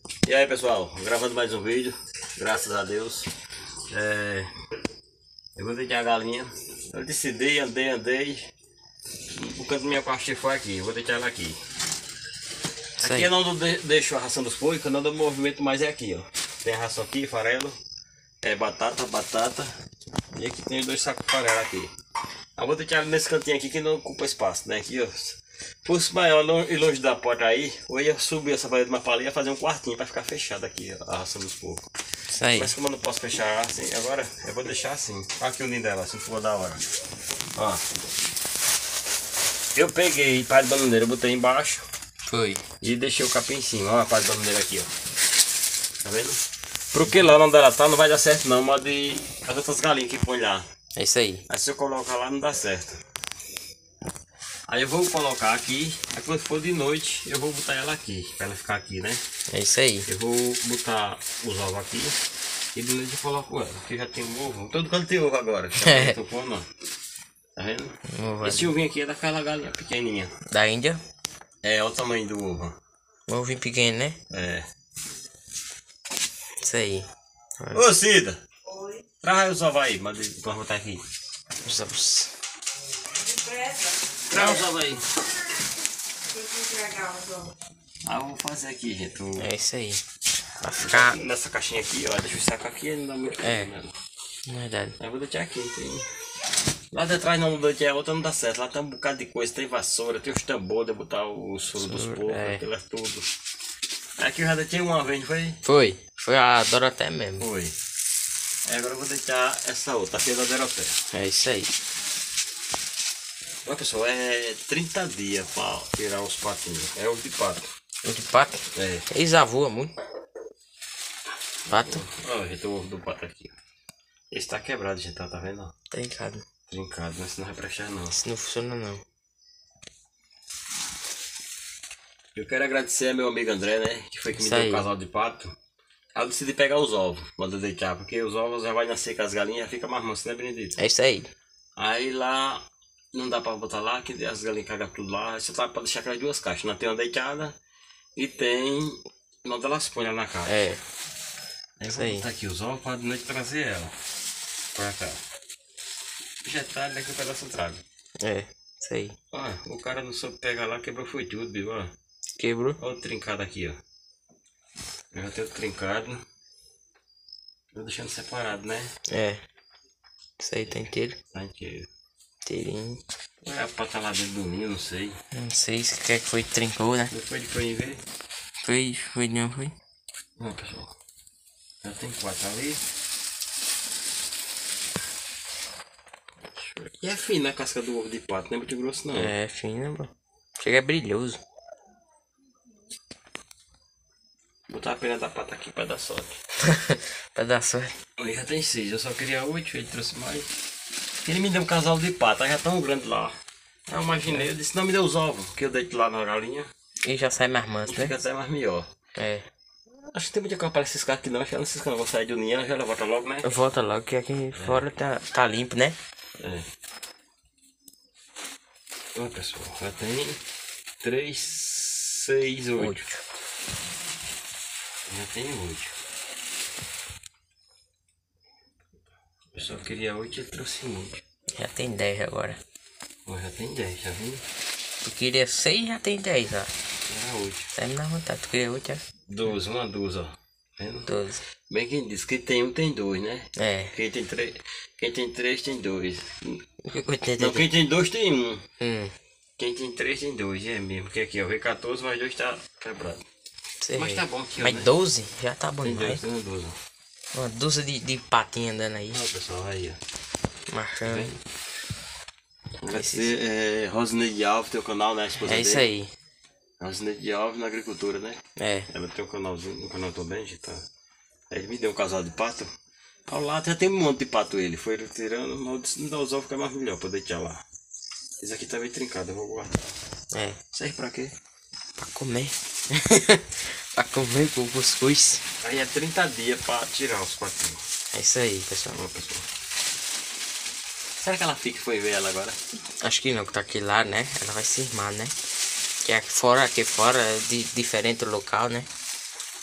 E aí pessoal, gravando mais um vídeo, graças a Deus. Eu vou deixar a galinha. Eu decidi, andei. O canto da minha parte foi aqui, eu vou deixar ela aqui. Aqui eu não deixo a ração dos porcos, eu não dou movimento mais, é aqui, ó. Tem a ração aqui, farelo, batata. E aqui tem os 2 sacos de farelo aqui. Eu vou deixar ela nesse cantinho aqui que não ocupa espaço, né? Aqui, ó. Fosse maior e longe da porta aí, eu ia subir essa parede mais pra ali e ia fazer um quartinho pra ficar fechado aqui a ração dos porcos. Isso aí. Mas como eu não posso fechar assim, agora eu vou deixar assim. Olha aqui o ninho dela, assim for da hora. Ó. Eu peguei palha de bananeira, botei embaixo. Foi. E deixei o capim em cima. Olha a palha de bananeira aqui, ó. Tá vendo? Porque lá onde ela tá não vai dar certo não, mas de as outras galinhas que põe lá. É isso aí. Aí se eu colocar lá não dá certo. Aí eu vou colocar aqui, aí quando for de noite eu vou botar ela aqui, pra ela ficar aqui, né? É isso aí. Eu vou botar os ovos aqui e de noite eu coloco ela, porque já tem um ovo. Todo canto tem ovo agora, já tô pondo, ó. Tá vendo? Esse ovinho aqui é daquela galinha pequenininha. Da Índia? É, olha o tamanho do ovo. Um ovinho pequeno, né? É. Isso aí. Ô Cida! Oi. Traz os ovos aí, mas vamos botar aqui. Traz os ovos aí. Ah, eu vou fazer aqui, gente. É isso aí. Vai ficar nessa caixinha aqui, ó. Deixa o saco aqui, não dá muito. É. Mesmo. Verdade. Eu vou deixar aqui, tem. Lá de trás não, deixei a outra não dá certo. Lá tem um bocado de coisa, tem vassoura, tem os tambores de botar os furos dos porcos, aquilo é tudo. Aqui eu já deixei uma vez, não foi? Foi. Foi a Doroté mesmo. Foi. Agora eu vou deixar essa outra, aqui é da Doroté. É isso aí. Olha pessoal, é 30 dias pra tirar os patinhos. É ovo de pato. O de pato? É. Eles avoam muito. Pato? Olha, gente, o ovo do pato aqui. Esse tá quebrado, gente, tá vendo? Trincado. Trincado, mas não vai prestar não. Isso não funciona não. Eu quero agradecer a meu amigo André, né? Que foi que me Isso deu aí. um casal de pato. Aí eu decidi pegar os ovos, quando eu deitar, porque os ovos já vai nascer com as galinhas e fica mais manso, né, Benedito? É isso aí. Aí lá, não dá pra botar lá, que as galinhas cagam tudo lá. Você tá pra deixar aquelas 2 caixas. Não tem uma deitada e tem onde elas põem lá na caixa. É. Aí eu Isso vou aí. botar aqui os ovos pra de noite trazer ela. Pra cá. Já tá, daqui o pedaço eu trago. É. Isso aí. Ó, o cara não soube pegar lá, quebrou foi tudo, viu? Ó. Quebrou? Olha o trincado aqui, ó. Eu já tenho o trincado. Tô deixando separado, né? É. Isso aí tá inteiro. Tá inteiro. Inteirinho. É a pata lá dentro do ninho, não sei. Não sei se quer que foi trincou, né? Depois de foi ver. Foi não foi? Não, pessoal. Já tem 4 ali. E é fina a casca do ovo de pato, não é muito grosso não. É, fino, bro. Chega é brilhoso. Vou botar a pena da pata aqui pra dar sorte. Pra dar sorte. Ele já tem 6, eu só queria 8, ele trouxe mais. Ele me deu um casal de pato, aí já tão grande lá. Aí eu imaginei, eu disse, não, me deu os ovos, que eu deito lá na galinha. E já sai mais manso, né? Fica até mais melhor. É. Acho que tem muito que aparecer esses caras aqui não, acho que ela esses caras vão sair do ninho, já ela volta logo, né? Volta logo que aqui fora tá limpo, né? É. Ó pessoal, já tem 3, 6, 8. Já tem 8. Eu só queria 8 e ele trouxe 8. Já tem 10 agora. Ó, já tem 10, tá vendo? Tu queria 6, já tem 10, ó. Era 8. Sai na vontade. Tu queria 8, já? 12, uma 12, ó. Vendo? 12. Bem quem disse que tem um tem 2, né? É. Quem tem 3 tem 2. O que eu tenho? Não, quem tem 2 tem 1. Quem tem 3 tem 2, é mesmo. Porque aqui, ó, V14 mais 2 tá quebrado. Mas tá bom aqui, ó. Mas né? 12? Já tá bom Tem demais. 2, tem 12. Uma dúzia de patinha andando aí. Ó, pessoal, aí, ó. Marchando. Agradecer Rosineide Alves, teu canal, né? A esposa É isso dele. aí. Rosineide Alves na agricultura, né? É. Ela tem um canalzinho, um canal também, gente. Tá. Aí ele me deu um casal de pato. Ao lado já tem um monte de pato ele. Foi retirando, mas eu disse, não dá os ovos que é mais melhor pra deixar lá. Esse aqui tá meio trincado, eu vou guardar. É. Serve pra quê? Pra comer. Pra comer com cuscuz. Aí é 30 dias pra tirar os patinhos. É isso aí, pessoal. Ó, pessoal. Será que ela fica e foi ver ela agora? Acho que não, que tá aqui lá, né? Ela vai se irmar, né? Que aqui fora é diferente do local, né?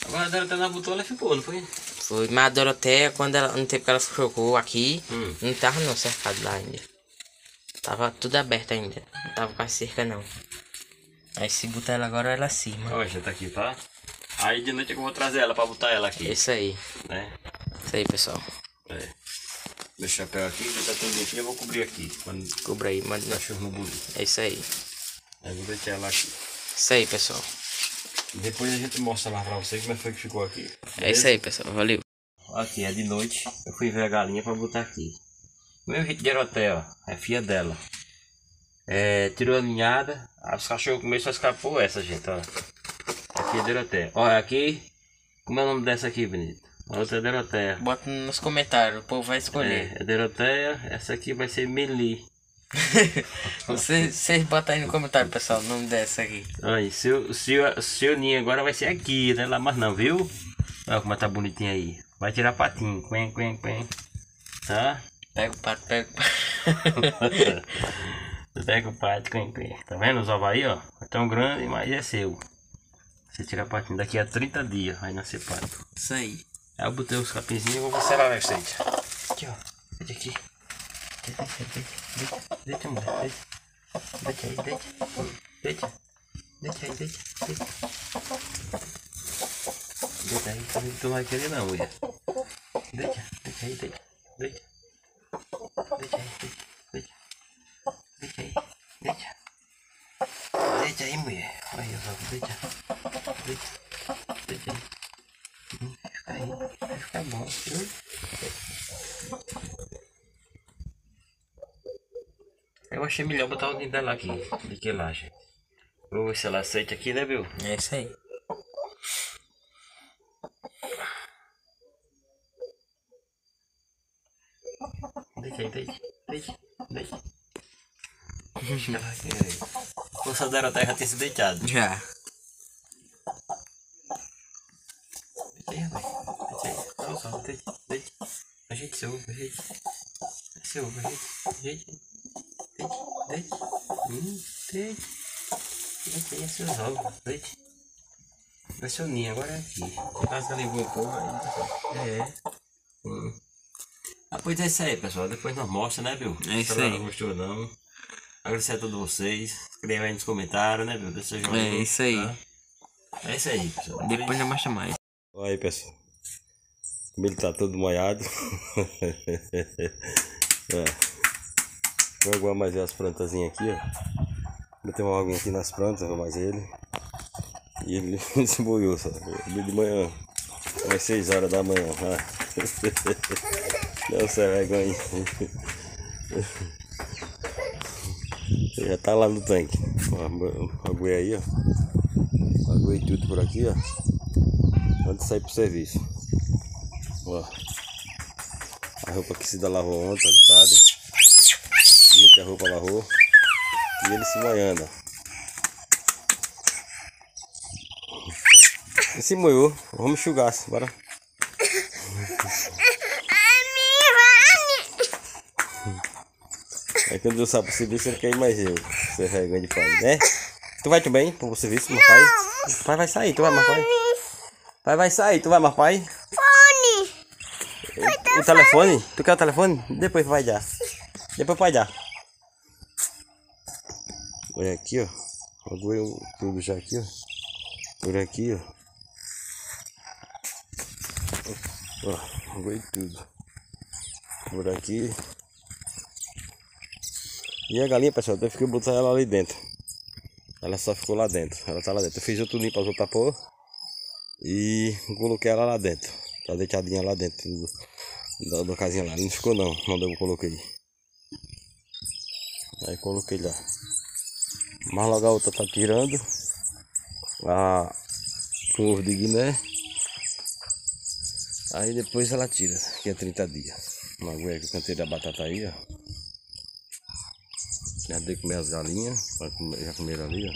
Agora a Doroteia botou, ela ficou, não foi? Foi, mas a Doroteia, quando ela, no tempo que ela chegou aqui, não tava não cercado lá ainda. Tava tudo aberto ainda. Não tava com a cerca não. Aí se botar ela agora, ela acima. Ó, já tá aqui, tá? Aí de noite é que eu vou trazer ela pra botar ela aqui. Isso aí. Né? Isso aí, pessoal. É. Meu chapéu aqui, já tá tudo limpinho, eu vou cobrir aqui. Quando Cubra aí, manda. o cachorro não bulir. É isso aí. Aí eu vou deixar ela aqui. Isso aí, pessoal. Depois a gente mostra lá pra vocês como é que foi que ficou aqui. É isso aí, pessoal. Valeu. Aqui, é de noite. Eu fui ver a galinha pra botar aqui. Meu jeito de Doroteia, ó. É filha dela. É, tirou a ninhada. Aí os cachorros começaram só escapou essa, gente, ó. Aqui é Doroteia. Olha aqui. Como é o nome dessa aqui, Benito? A outra é Doroteia. Bota nos comentários, o povo vai escolher. É Doroteia. Essa aqui vai ser Meli. Vocês botam aí no comentário, pessoal, o nome dessa aqui. Aí, seu ninho agora vai ser aqui, né? Lá mais não, viu? Olha como tá bonitinho aí. Vai tirar patinho. Quen, quen, quen. Tá? Pega o pato, pega o pato. Pega o pato, quen, quen. Tá vendo os ovos aí, ó? É tão grande, mas é seu. Você tira patinho daqui a 30 dias, vai nascer pato. Isso aí. Aí eu botei os capinzinhos e vou ver a receita. Aqui, ó. Deita aqui. Deita, mulher. Deita aí, deita. Deita. Deita aí, deita. Deita aí, que tu não vai querer não, mulher. Deita aí, deita. Deita. Deita aí, deita. Deita aí, deita. Deita aí, mulher. Olha só, deita. Deita. Deita aí. Fica aí, vai ficar bom, viu? Eu achei melhor botar o dentro dela aqui, do que lá, gente. Vou ver se ela aceita aqui, né, viu? É isso aí. Deita aí, deita, deita, deita. Força da Doroteia já tem se deitado. Já. Deita aí, rapaz. Deita aí. Olha só, deita, deita. Ajeite seu ovo, ajeite. Seu ovo, ajeite. Deite, deite. Deite. Deite aí seus ovos, deite. Vai ser o ninho, agora é aqui. No caso que ela levou um pouco, aí tá. Ah, pois é isso aí, pessoal. Depois nós mostra, né, viu? É isso Se ela aí. não gostou, não. Agradecer a todos vocês. Escreva aí nos comentários, né, viu? Deixa eu É isso aí. tá? É isso aí, pessoal. Depois não mostra mais. Olha aí, pessoal. Como ele tá todo molhado. Vou aguar mais as plantazinhas aqui, ó. Botei uma água aqui nas plantas, vou mais ele. E ele se boiou, só. De manhã. Às 6 horas da manhã. Não sei, vergonha. Já tá lá no tanque. Aguei aí, ó. Aguei tudo por aqui, ó. Antes de sair pro serviço. Ó. A roupa que se dá lavou ontem, de tarde. Muita roupa lavou. E ele se molhando. E se molhou. Vamos enxugar, bora. Aí quando eu saio pro serviço, ele quer ir mais eu. Você é vergonha de pai, né? Tu vai também pro serviço, meu pai? O pai vai sair, tu vai, mais pai? Pai vai sair, tu vai, mais pai? O telefone? Tu quer o telefone? Depois vai dar. Depois vai dar. Olha aqui, ó. Aguei tudo já aqui, ó. Por aqui, ó. Ó, aguei tudo. Por aqui. E a galinha, pessoal, eu fiquei botar ela ali dentro. Ela só ficou lá dentro. Ela tá lá dentro. Eu fiz outro limpo, as outras pôr. E coloquei ela lá dentro. Tá deitadinha lá dentro da casinha lá. Não ficou não, onde eu coloquei. Aí coloquei lá. Mas logo a outra tá tirando. Com ovo de Guiné. Aí depois ela tira, que é 30 dias. Uma agulha que eu cantei da batata aí, ó. Já dei comer as galinhas. Já comeram ali, ó.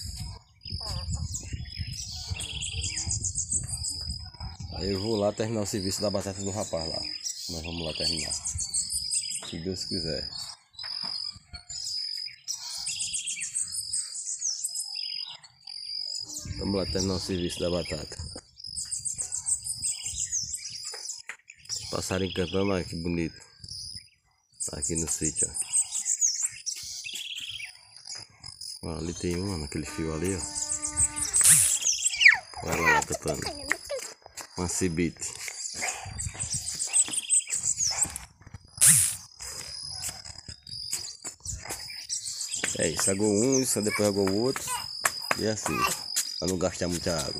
Aí eu vou lá terminar o serviço da batata do rapaz lá. Nós vamos lá terminar. Se Deus quiser. Vamos lá terminar o serviço da batata. Passarinho cantando, olha que bonito. Aqui no sítio, ó. Ó, ali tem uma naquele fio ali, ó. Olha ela lá cantando. Uma cibite. É isso, agou um, isso depois agou o outro. E é assim, pra não gastar muita água.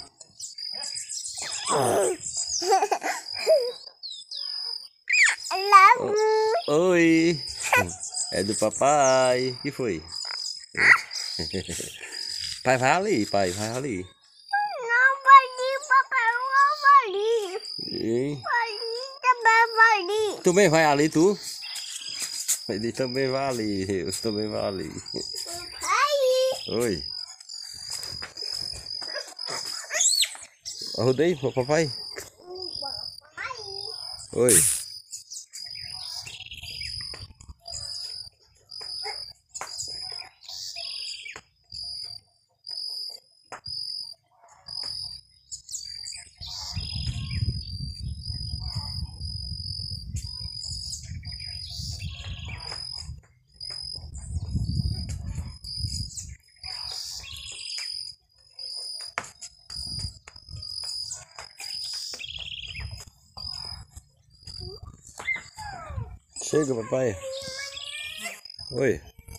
Oi! É do papai. O que foi? Pai, vai ali, pai, vai ali. Não vai ali, papai, não vai ali. Vai ali, também vai ali. Tu também vai ali, tu? Ele também vai ali, eu também vou ali. Aí. Oi. Arrudei, papai. Oi. Chega, papai. Oi.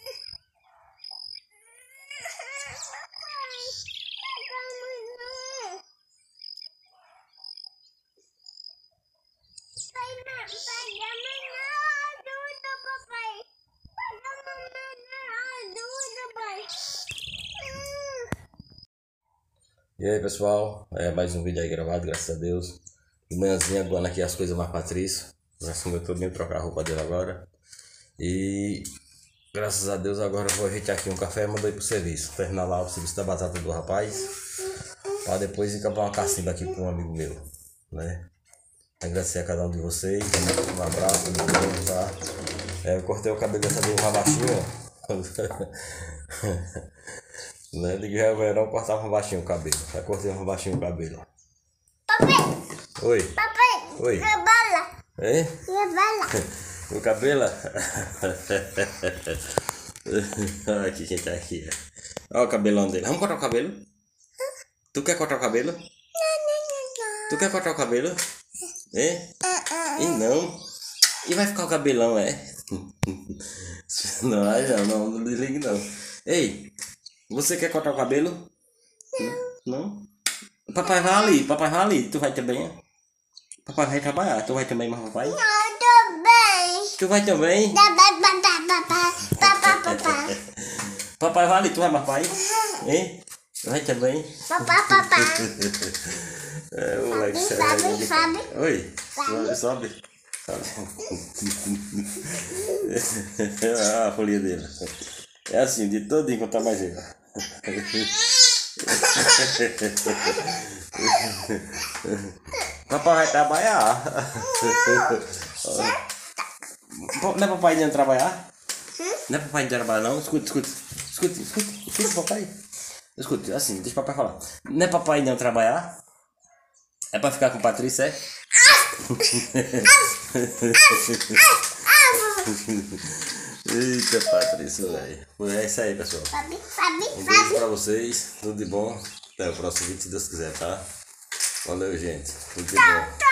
E aí, pessoal, mais um vídeo aí gravado, graças a Deus. De manhãzinha, aguando aqui as coisas mais Patrício. Já sumiu todinho, trocar a roupa dele agora. E graças a Deus agora eu vou ajeitar aqui um café e mandar ir pro serviço. Terminar lá o serviço da batata do rapaz, para depois ir comprar uma cacimba aqui para um amigo meu, né? Agradecer a cada um de vocês, um abraço, tá? Eu cortei o cabelo dessa vez mais baixinho, ó. Né? De que já o verão cortava baixinho o cabelo. Já cortei baixinho o cabelo. Papai. Oi. Papai. Oi. Cabala. É? Cabala. O cabelo? Olha aqui quem tá aqui. Olha o cabelão dele. Vamos cortar o cabelo? Tu quer cortar o cabelo? Não. Tu quer cortar o cabelo? É? E não. E vai ficar o cabelão, é? Não, aí não desligue não. Ei, você quer cortar o cabelo? Não? Papai vai ali, tu vai também? Papai vai trabalhar, tu vai também, mas papai? Não, também. Tu vai também? Papai. Papai vai ali, tu vai, papai? Hein? Vai também? Papai. É, o moleque Sabe. Oi, sobe. Ah, a folhinha dele. É assim, de todinho contar mais ele. Papai vai trabalhar. Não é papai indo trabalhar? Não é papai indo trabalhar não? Escuta, papai. Escuta, assim, deixa o papai falar. Não é papai indo trabalhar? É pra ficar com o Patrício, é? Eita, Patrício, velho. É isso aí, pessoal. Um beijo pra vocês, tudo de bom. Até o próximo vídeo, se Deus quiser, tá? Valeu, gente. Tudo de bom.